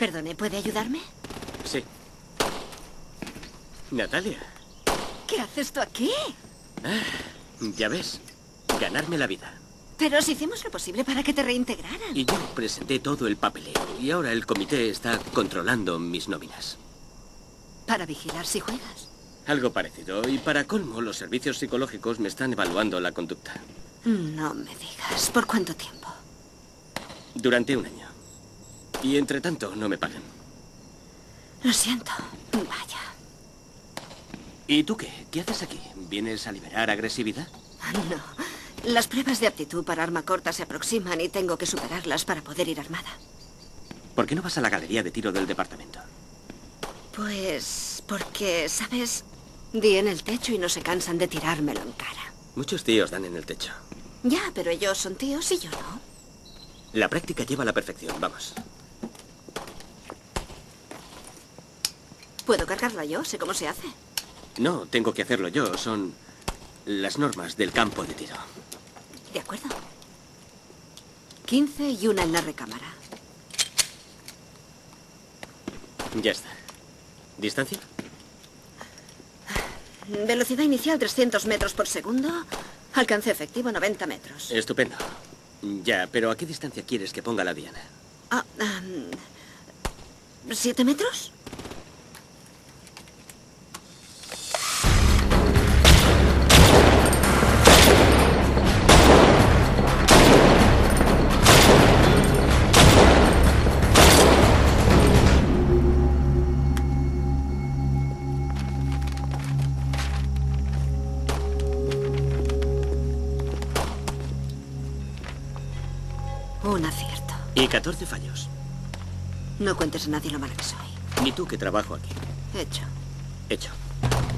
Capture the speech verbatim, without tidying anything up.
Perdone, ¿puede ayudarme? Sí. Natalia. ¿Qué haces tú aquí? Ah, ya ves, ganarme la vida. Pero si hicimos lo posible para que te reintegraran. Y yo presenté todo el papeleo. Y ahora el comité está controlando mis nóminas. Para vigilar si juegas. Algo parecido. Y para colmo, los servicios psicológicos me están evaluando la conducta. No me digas. ¿Por cuánto tiempo? Durante un año. Y entre tanto, no me pagan. Lo siento. Vaya. ¿Y tú qué? ¿Qué haces aquí? ¿Vienes a liberar agresividad? No. Las pruebas de aptitud para arma corta se aproximan y tengo que superarlas para poder ir armada. ¿Por qué no vas a la galería de tiro del departamento? Pues porque, ¿sabes? Di en el techo y no se cansan de tirármelo en cara. Muchos tíos dan en el techo. Ya, pero ellos son tíos y yo no. La práctica lleva a la perfección, vamos. ¿Puedo cargarla yo? Sé cómo se hace. No, tengo que hacerlo yo. Son las normas del campo de tiro. De acuerdo. quince y una en la recámara. Ya está. ¿Distancia? Velocidad inicial trescientos metros por segundo. Alcance efectivo noventa metros. Estupendo. Ya, pero ¿a qué distancia quieres que ponga la diana? Ah, um, ¿siete metros? Un acierto. Y catorce fallos. No cuentes a nadie lo mala que soy. Ni tú que trabajo aquí. Hecho. Hecho.